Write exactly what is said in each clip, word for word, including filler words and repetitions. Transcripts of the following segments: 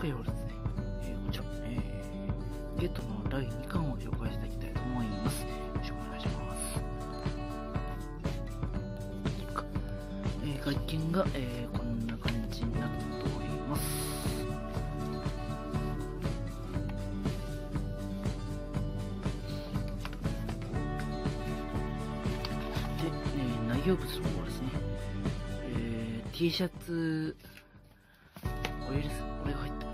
回はですね、えー、こちら、えー、ゲットのだいにかんを紹介していきたいと思います。よろしくお願いします。えー、外見が、えー、こんな感じになっております。で、えー、内容物の方はですね、えー、T シャツ、これです。これが入ってます。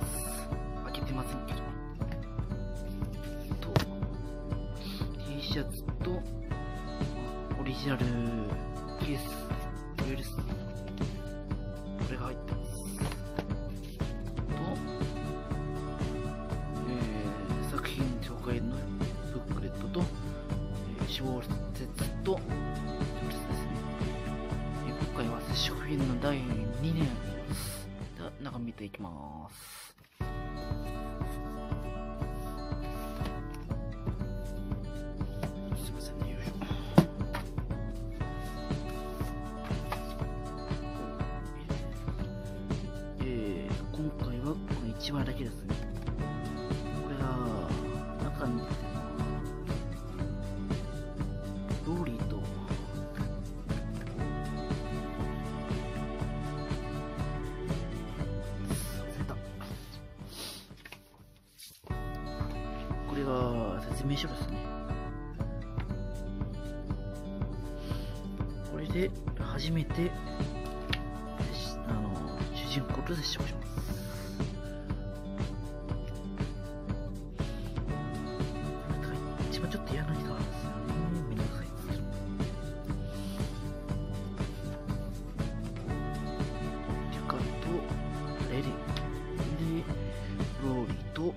開けてませんけど。と、T シャツと、オリジナルケース、これです。これが入ってます。と、えー、作品紹介のブックレットと、えー、小説と、小説ですね。えー、今回は接触編のだいにねん。中見ていきます。すいませんね、よいしょ。えー、今回はこのいちわだけですね。これが中にローリーとこれが説明書ですね。これで初めてあの主人公と接触します。一番ちょっと嫌な人なんですよね。めんどくさいんですけど。リカとレリでローリーと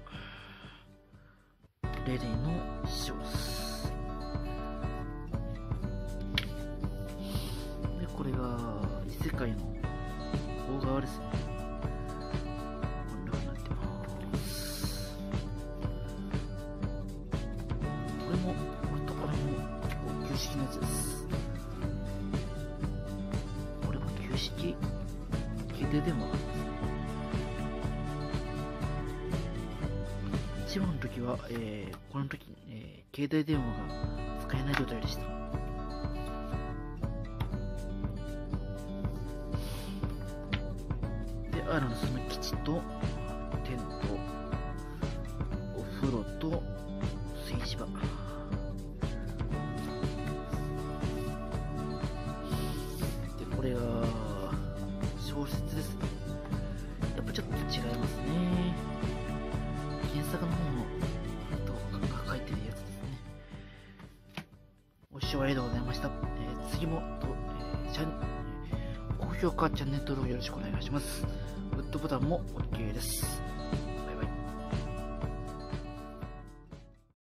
レレの師匠です。で、これが異世界の大側ですね。こんな風になってます。これも、これとこれも結構旧式のやつです。これも旧式携帯電話がありますね。一番の時は、えー、この時に、えー、携帯電話が使えない状態でした。で、あるのその基地とテント、お風呂と炊事場。で、これが小説ですね。やっぱちょっと違いますね。原作の方の人が書いてるやつですね。ご視聴ありがとうございました。えー、次もと、えー、チャン高評価、チャンネル登録よろしくお願いします。グッドボタンも OK です。